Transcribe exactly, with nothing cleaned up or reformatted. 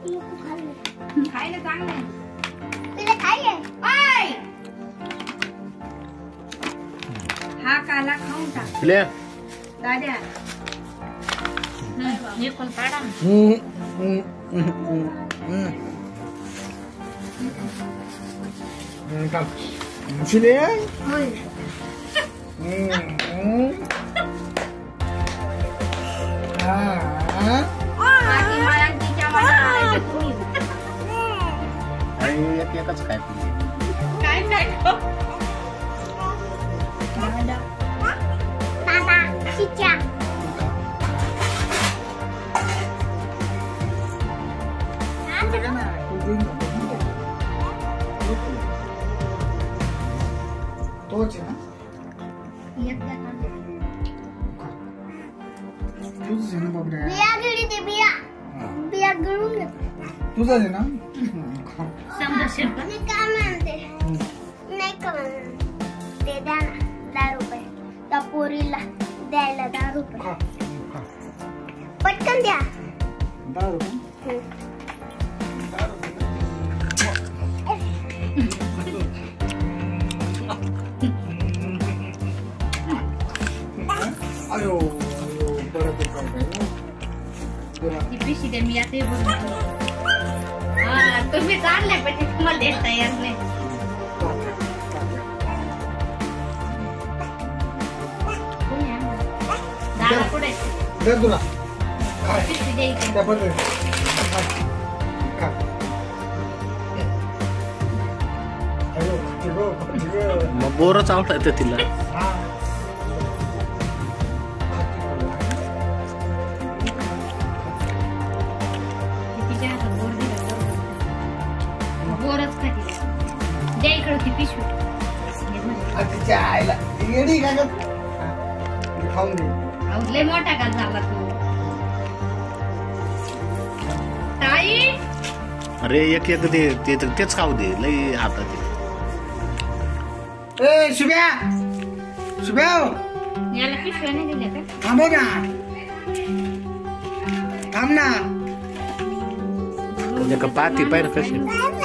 खायला चांगलं आहे. तिला खायले. ओय हा काला खाऊन टाक. ले दाद्या हे पण काढा. हम्म हम्म हम्म हम्म का शिले होय हम्म आ बाकी मला तिच्या मला तुम्ही आणि एक एकच काय काय काय बाबा चिचा. तोच आहे ना तुझंच आहे ना बाबड्या बिया गिळली ते बिया. बिया गिळून घे. तुझंच आहे ना समजा शेप मी काय म्हणते नाही का म्हणते ते द्या ना दहा रुपये त्या पोरीला द्यायला दहा रुपये. खा खा पटकन द्या. दहा रुपये दहा रुपये अयो बरं ते काम आहे ना ती पिशी दे मी आता हा तुम्ही चालले पण ते तुम्हाला देता येत नाही. दादा पुढे दे तुला काय पिशी द्यायची. त्या पण खा अयो ते मग बोरच आवडतं तिला. हा तिच्या हातात बोर दिला बोरच खाती. द्या इकडं ती पिशवी. तिच्या आईला येडी काय का खाऊन दे. अहो लय मोठा का झाला तू ताई. अरे एक एक दे ते तेच खाऊ दे लई हातात. ए शुभ्या शुभ्या याला पिशव्या नाही दिल्या का? थांबव ना थांब ना पाती पाहिजे कशी